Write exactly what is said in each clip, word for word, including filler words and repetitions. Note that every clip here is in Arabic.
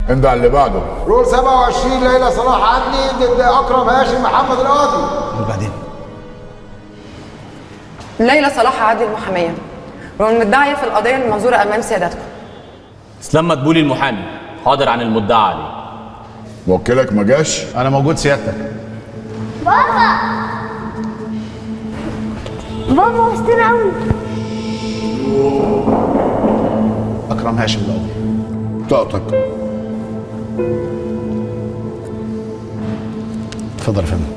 انت على اللي بعده. رول سبعة وعشرين ليلى صلاح عدلي ضد اكرم هاشم محمد القاضي. وبعدين ليلى صلاح عدلي المحاميه والمدعيه في القضيه المنظوره امام سيادتكم. اسلام مدبولي المحامي حاضر عن المدعى عليه. موكلك ما جاش؟ انا موجود سيادتك. بابا بابا وحشتنا قوي. اكرم هاشم القاضي. طاقتك. اتفضل يا فندم.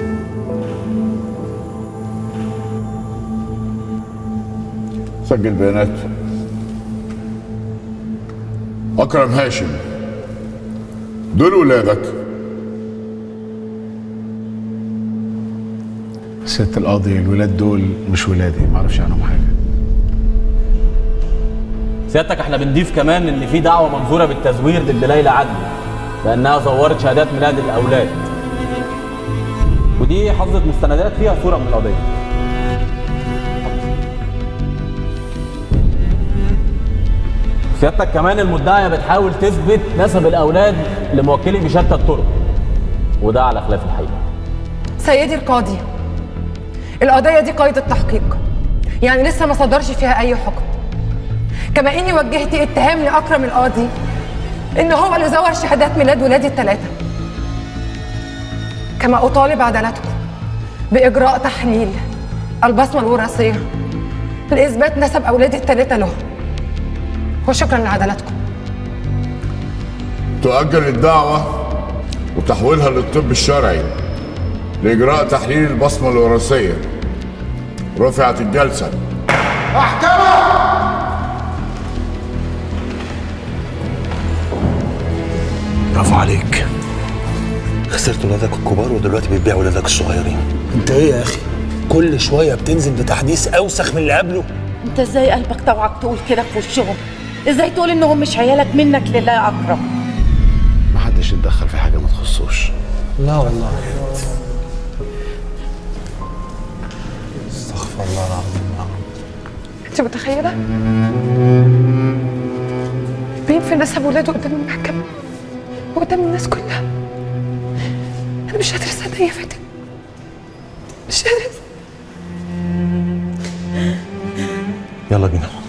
سجل بيانات. اكرم هاشم دول ولادك؟ ست القاضي الولاد دول مش ولادي، ما اعرفش عنهم حاجه. سيادتك احنا بنضيف كمان ان في دعوه منظوره بالتزوير ضد ليلى عدلي لانها زورت شهادات ميلاد الاولاد، ودي حظت مستندات فيها صوره من القضيه. سيادتك كمان المدعيه بتحاول تثبت نسب الاولاد لموكلي بشتى الطرق، وده على خلاف الحقيقه. سيدي القاضي، القضيه دي قيد التحقيق، يعني لسه ما صدرش فيها اي حكم. كما اني وجهت اتهام لاكرم القاضي ان هو اللي زور شهادات ميلاد ولادي الثلاثه. كما اطالب عدالتكم باجراء تحليل البصمه الوراثيه لاثبات نسب اولادي الثلاثه له. وشكرا لعدالتكم. تؤجل الدعوة وتحويلها للطب الشرعي لإجراء تحليل البصمة الوراثية. رفعت الجلسة. محكمة. برافو عليك. خسرت ولادك الكبار ودلوقتي بتبيع ولادك الصغيرين. انت ايه يا اخي؟ كل شويه بتنزل بتحديث اوسخ من اللي قبله. انت ازاي قلبك طوعك تقول كده في وشهم؟ ازاي تقول انهم مش عيالك منك لله يا اكرم؟ محدش يتدخل في حاجه ما تخصوش. لا والله. استغفر الله العظيم. انت متخيله؟ مين في نسب ولاده قدام المحكمه وقدام الناس كلها؟ انا مش قادره اصدق يا فاتن، مش قادره. يلا بينا.